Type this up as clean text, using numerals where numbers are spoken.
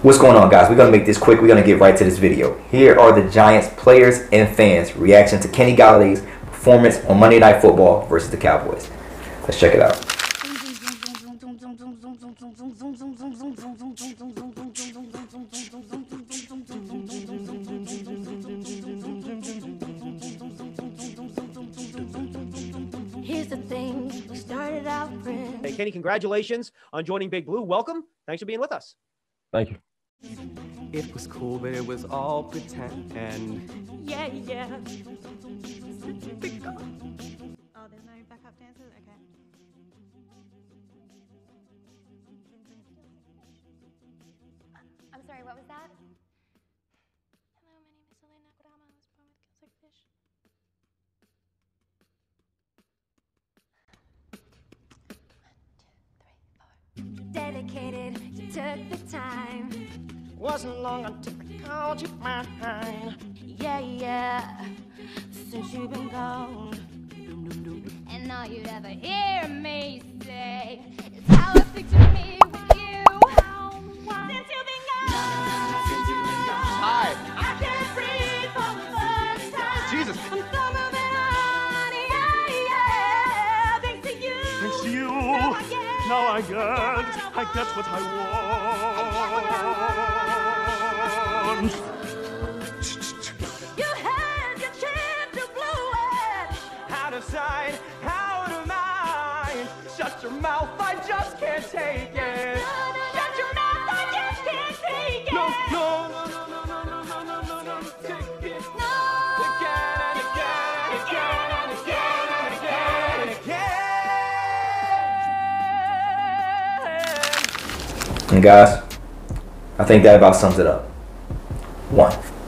What's going on, guys? We're going to make this quick. We're going to get right to this video. Here are the Giants players and fans' reaction to Kenny Galladay's performance on Monday Night Football versus the Cowboys. Let's check it out. Here's the thing, we started out friends. Hey, Kenny, congratulations on joining Big Blue. Welcome. Thanks for being with us. Thank you. It was cool, but it was all pretend. Yeah. Oh, there's no backup dancers? Okay. I'm sorry, what was that? Hello, my name is Elena Kurama. I was born with gills like fish. Dedicated, you took the time. Wasn't long until I called you mine. Yeah, since you've been gone. And all you'd ever hear me say is how I picture me with you. Since you've been gone, Hi. I can't breathe for the first time. Jesus. I'm so moving on, yeah. Thanks to you. Thanks to you. Now I get what I want. You had your chance to blow it. Out of sight, out of mind. Shut your mouth, I just can't take it. Shut your mouth, I just can't take it. No. Take it. Again and again. And guys, I think that about sums it up. 1.